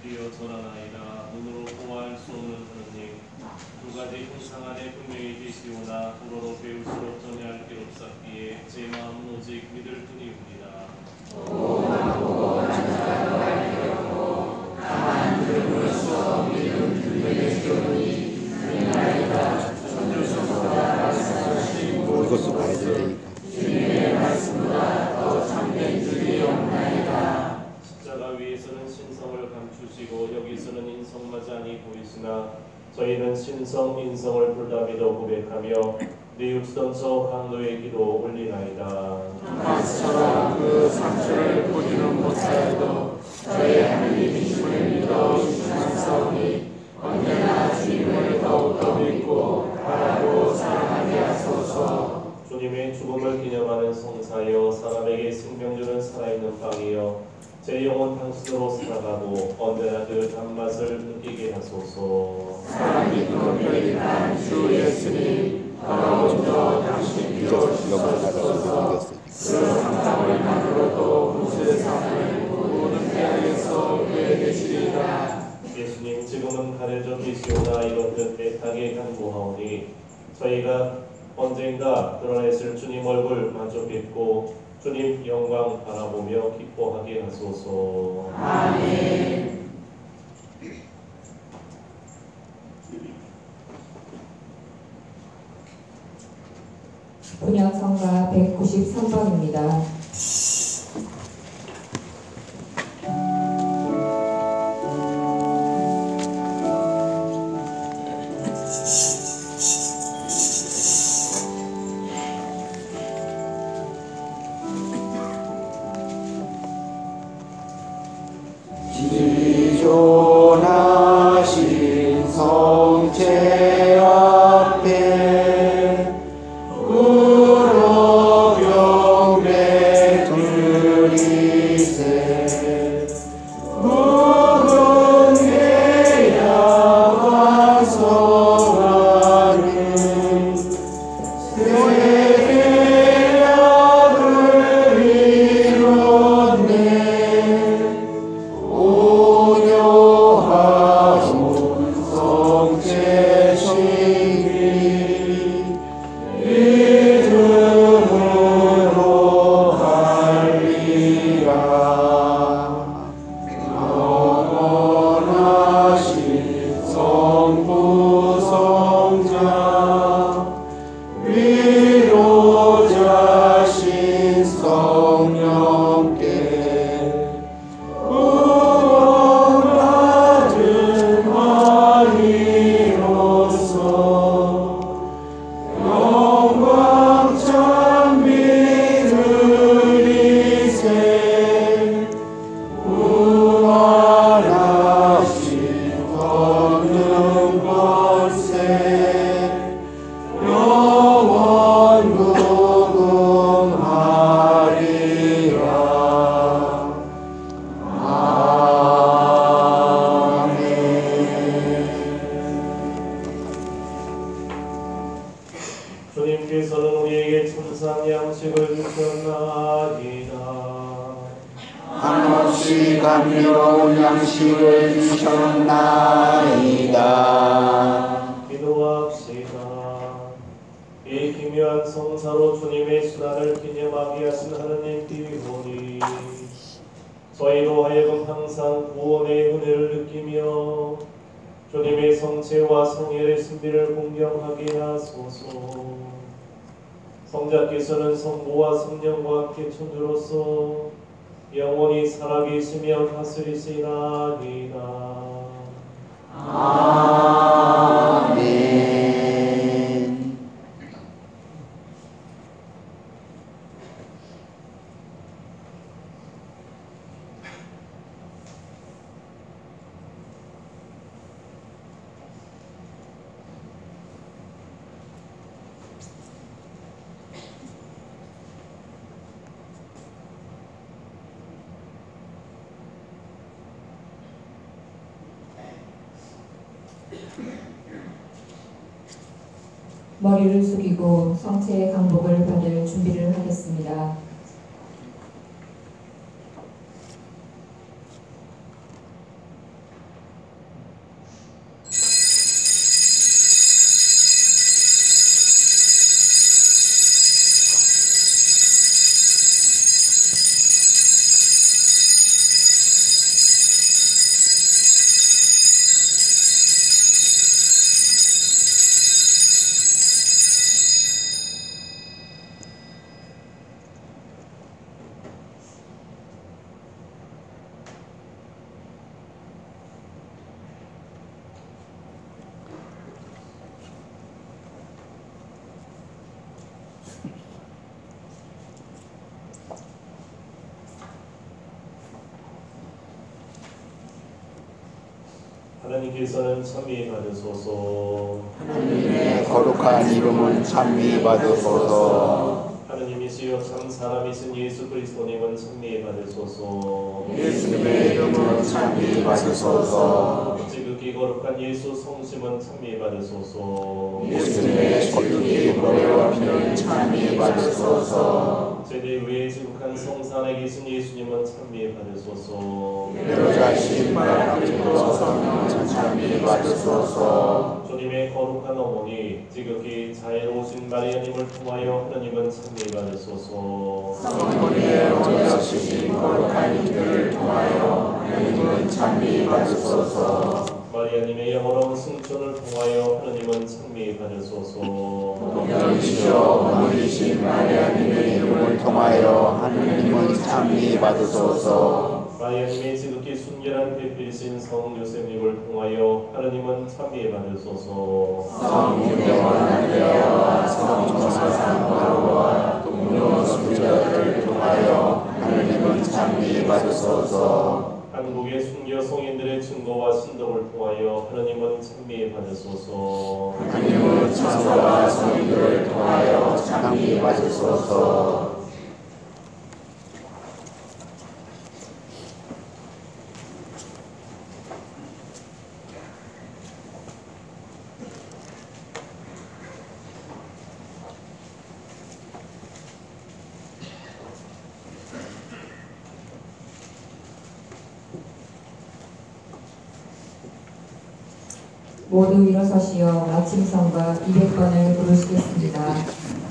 뛰어 절하나이다. 눈으로 보아할 수 없는 하느님, 두 가지 형상 안에 분명히 계시오나 불어로 배울수록 전혀 알 길 없었기에 제 마음은 오직 믿을 뿐이옵니다. 보고만 보고 난자로 알리려고 다만 들을 수 믿음 들리겠으니 그리나이다. 천주성보다 말씀하신 이것도 봐야 되니까. 주님의 말씀보다 더 참된 줄이 없나이다. 십자가 위에서는 신성을 감추시고 여기서는 인성마저하니 보이시나 저희는 신성, 인성을 둘 다 믿어 고백하며 뉘우치던 저 강도의 기도 올리나이다. 토마스처럼 그 상처를 보지는 못하여도 저희 하느님이심을 믿어 신앙사오니 언제나 주님을 더욱더 믿고 바라고 사랑하게 하소서. 주님의 죽음을 기념하는 성사여, 사람에게 생명 주는 살아있는 빵이여, 제 영혼 당신으로 살아가고 언제나 그 단맛을 느끼게 하소서. 사람이 그렇게 주 예수님 바로 먼저 당신께로 주셔서 그 감사함만으로도 무세상을 모든 태양에서 그에 계시리라. 예수님, 지금은 가려져 계시오나 이것은 애타게 간구하오니 저희가 언젠가 드러내실 주님 얼굴 마주 뵙고 주님 영광 바라보며 기뻐하게 하소서. 아멘. 분양성가 193번입니다. 지존하신 성체 앞에 울어 경배 드리세. 묵은 계약 완성하는 세계약을 이뤘네. 오묘하신 성체시기 믿음으로 할리라. 영원하신 성부 성자 위로자신 성령께 구원받은 아이로서 영광 찬미 드리세. 부활하신 권능 권세 영원 무궁하리라. 주님께서는 우리에게 천상 양식을 주셨나이다. 한없이 감미로운 양식을 주셨나이다. 기도합시다. 이 기묘한 성사로 주님의 순환을 기념하게 하신 하느님 비오니 저희로 하여금 항상 구원의 은혜를 느끼며 주님의 성체와 성혈의 신비를 공경하게 하소서. 성자께서는 성부와 성령과 함께 천주로서 영원히 살아계시며 다스리시나이다. 아멘. 머리를 숙이고 성체의 강복을 받을 준비를 하겠습니다. 하나님께서는 찬미 받으소서. 하나님의 거룩한 이름은 찬미 받으소서. 하나님이시여 참 사람이신 예수 그리스도님은 찬미 받으소서. 예수님의 이름은 찬미 받으소서. 지극히 거룩한 예수 성심은 찬미 받으소서. 예수님의 지극히 보혈 피는 찬미 받으소서. 제대 위에 지극한 성산에 계신 예수님은 찬미 받으소서. 배로자신 마라크리스도 성령은 찬미 받으소서. 주님의 거룩한 어머니 지극히 자애로우신 마리아님을 통하여 하나님은 찬미 받으소서. 성모니의 어머니시신 거룩한 이들을 통하여 하나님은 찬미 받으소서. 마리아님의 영원한 승천을 통하여 하나님은 찬미 받으소서. 동정이시여 어머니신 마리아님의 이름을 통하여 하나님은 찬미 받으소서. 마리아님의 지극히 순결한 배필이신 성 요셉님을 통하여 하나님은 찬미 받으소서. 성 유대와 안드레아와 성 조사상 바로와 동료 선지자들을 통하여 하나님은 찬미 받으소서. 한국의 순교 성인들의 증거와 신덕을 통하여 하나님은 찬미 받으소서. 하나님은 천사와 성인들을 통하여 찬미 받으소서. 모두 일어서시어 마침성과 200번을 부르시겠습니다.